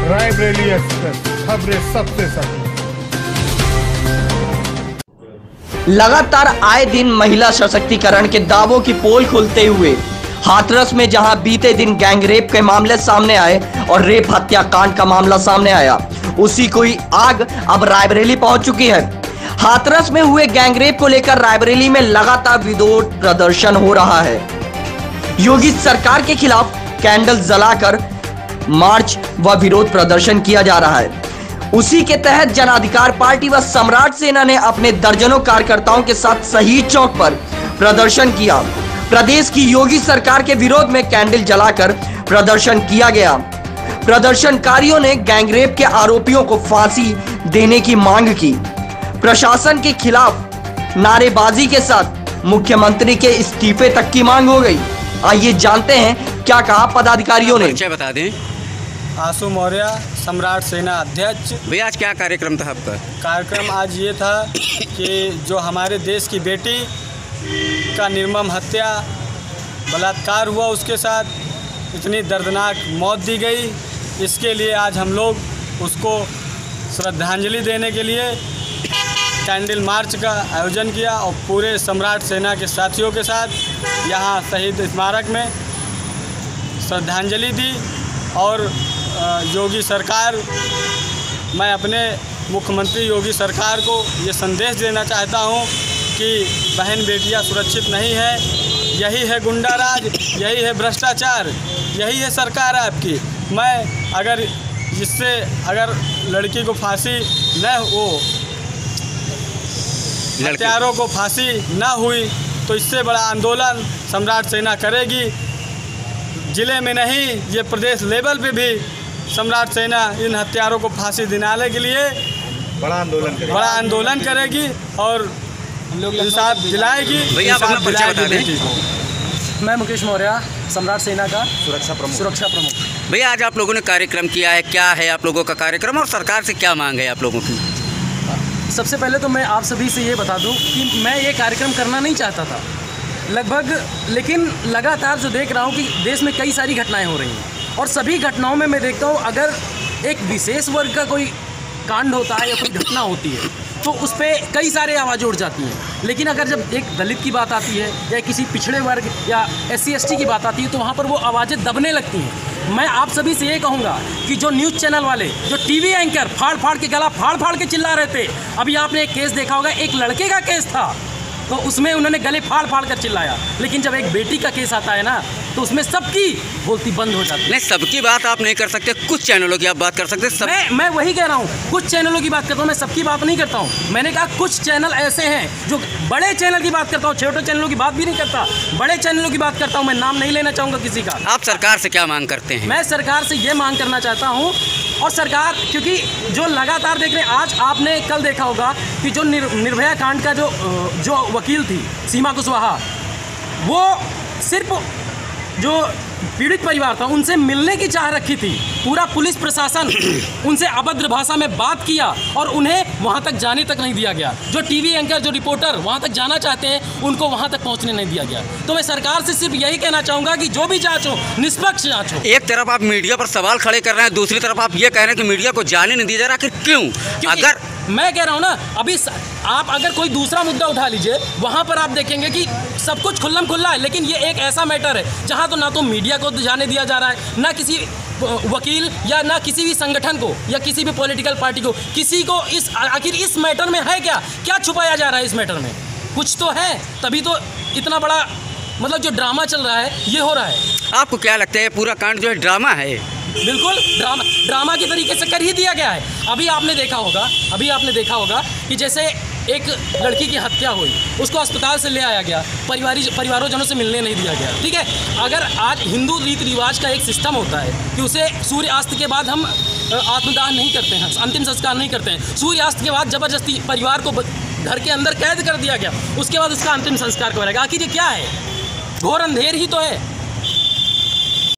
Raebareli express, खबरें सबसे सच। लगातार आए दिन महिला सशक्तिकरण के दावों की पोल खुलते हुए हाथरस में जहां बीते दिन गैंग रेप के मामले सामने आए और रेप हत्याकांड का मामला सामने आया, उसी कोई आग अब रायबरेली पहुंच चुकी है। हाथरस में हुए गैंग रेप को लेकर रायबरेली में लगातार विरोध प्रदर्शन हो रहा है। योगी सरकार के खिलाफ कैंडल जलाकर मार्च व विरोध प्रदर्शन किया जा रहा है। उसी के तहत जन अधिकार पार्टी व सम्राट सेना ने अपने दर्जनों कार्यकर्ताओं के साथ शहीद चौक पर प्रदर्शन किया। प्रदेश की योगी सरकार के विरोध में कैंडल जलाकर प्रदर्शन किया गया। प्रदर्शनकारियों ने गैंगरेप के आरोपियों को फांसी देने की मांग की। प्रशासन के खिलाफ नारेबाजी के साथ मुख्यमंत्री के इस्तीफे तक की मांग हो गई। आइए जानते हैं क्या कहा पदाधिकारियों ने। बता दें। आशु मौर्य, सम्राट सेना अध्यक्ष। भैया आज क्या कार्यक्रम था आपका? कार्यक्रम आज ये था कि जो हमारे देश की बेटी का निर्मम हत्या, बलात्कार हुआ, उसके साथ इतनी दर्दनाक मौत दी गई, इसके लिए आज हम लोग उसको श्रद्धांजलि देने के लिए कैंडल मार्च का आयोजन किया और पूरे सम्राट सेना के साथियों के साथ यहाँ शहीद स्मारक में श्रद्धांजलि दी। और योगी सरकार, मैं अपने मुख्यमंत्री योगी सरकार को ये संदेश देना चाहता हूँ कि बहन बेटियाँ सुरक्षित नहीं है। यही है गुंडाराज, यही है भ्रष्टाचार, यही है सरकार आपकी। मैं अगर लड़की को फांसी न हो, हत्यारों को फांसी न हुई, तो इससे बड़ा आंदोलन सम्राट सेना करेगी। जिले में नहीं, ये प्रदेश लेवल पे भी सम्राट सेना इन हत्यारों को फांसी दिलाने के लिए बड़ा आंदोलन करेगी और इंसाफ दिलाएगी। मैं मुकेश मौर्य, सम्राट सेना का सुरक्षा प्रमुख। भैया आज आप लोगों ने कार्यक्रम किया है, क्या है आप लोगों का कार्यक्रम और सरकार से क्या मांग है आप लोगों की? सबसे पहले तो मैं आप सभी से ये बता दूं कि मैं ये कार्यक्रम करना नहीं चाहता था लेकिन लगातार जो देख रहा हूँ कि देश में कई सारी घटनाएं हो रही हैं और सभी घटनाओं में मैं देखता हूँ अगर एक विशेष वर्ग का कोई कांड होता है या कोई घटना होती है तो उस पर कई सारे आवाज़ें उठ जाती हैं। लेकिन अगर जब एक दलित की बात आती है या किसी पिछड़े वर्ग या SC ST की बात आती है तो वहाँ पर वो आवाज़ें दबने लगती हैं। मैं आप सभी से ये कहूँगा कि जो न्यूज़ चैनल वाले, जो TV एंकर फाड़ फाड़ के गला फाड़ फाड़ के चिल्ला रहे थे, अभी आपने एक केस देखा होगा, एक लड़के का केस था तो उसमें उन्होंने गले फाड़ फाड़ कर चिल्लाया, लेकिन जब एक बेटी का केस आता है ना तो उसमें सबकी बोलती बंद हो जाती है। नहीं, सबकी बात आप नहीं कर सकते, कुछ चैनलों की आप बात कर सकते हैं। मैं वही कह रहा हूँ, कुछ चैनलों की बात करता हूँ, मैं सबकी बात नहीं करता हूँ। मैंने कहा कुछ चैनल ऐसे हैं जो बड़े चैनल की बात करता हूँ, छोटे चैनलों की बात भी नहीं करता, बड़े चैनलों की बात करता हूँ। मैं नाम नहीं लेना चाहूँगा किसी का। आप सरकार से क्या मांग करते हैं? मैं सरकार से ये मांग करना चाहता हूँ और सरकार, क्योंकि जो लगातार देख रहे हैं, आज आपने कल देखा होगा कि जो निर्भया कांड का जो वकील थी सीमा कुशवाहा, वो सिर्फ जो पीड़ित परिवार था उनसे मिलने की चाह रखी थी। पूरा पुलिस प्रशासन उनसे अभद्र भाषा में बात किया और उन्हें वहां तक जाने तक नहीं दिया गया। जो TV एंकर, जो रिपोर्टर वहां तक जाना चाहते हैं, उनको वहां तक पहुंचने नहीं दिया गया। तो मैं सरकार से सिर्फ यही कहना चाहूँगा कि जो भी जांच हो, निष्पक्ष जांच हो। एक तरफ आप मीडिया पर सवाल खड़े कर रहे हैं, दूसरी तरफ आप ये कह रहे हैं कि मीडिया को जाने नहीं दिया जा रहा, आखिर क्यों? अगर मैं कह रहा हूँ ना, अभी आप अगर कोई दूसरा मुद्दा उठा लीजिए, वहाँ पर आप देखेंगे कि सब कुछ खुल्लम खुल्ला है, लेकिन ये एक ऐसा मैटर है जहाँ तो ना तो मीडिया को जाने दिया जा रहा है, ना किसी वकील या ना किसी भी संगठन को या किसी भी पॉलिटिकल पार्टी को, किसी को आखिर इस मैटर में है क्या छुपाया जा रहा है? इस मैटर में कुछ तो है, तभी तो इतना बड़ा मतलब जो ड्रामा चल रहा है ये हो रहा है। आपको क्या लगता है पूरा कांड जो है ड्रामा है? बिल्कुल ड्रामा के तरीके से कर ही दिया गया है। अभी आपने देखा होगा कि जैसे एक लड़की की हत्या हुई, उसको अस्पताल से ले आया गया, परिवारों से मिलने नहीं दिया गया। ठीक है, अगर आज हिंदू रीति रिवाज का एक सिस्टम होता है कि उसे सूर्यास्त के बाद हम आत्मदाह नहीं करते हैं, अंतिम संस्कार नहीं करते हैं। सूर्यास्त के बाद ज़बरदस्ती परिवार को घर के अंदर कैद कर दिया गया, उसके बाद उसका अंतिम संस्कार करेगा। आखिर ये क्या है? घोर अंधेर ही तो है।